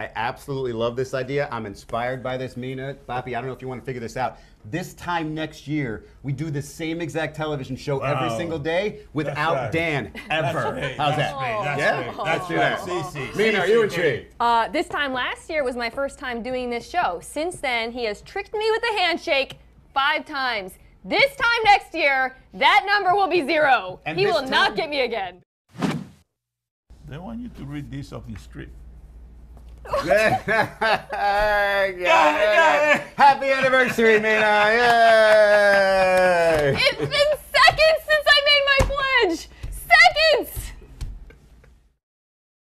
I absolutely love this idea. I'm inspired by this, Mina. Papi, I don't know if you want to figure this out. This time next year, we do the same exact television show every single day without Dan, ever. How's that? Let's do that. Mina, are you intrigued? This time last year was my first time doing this show. Since then, he has tricked me with a handshake 5 times. This time next year, that number will be 0. And he will not get me again. They want you to read this off the script. Happy anniversary, Mina! Yay! It's been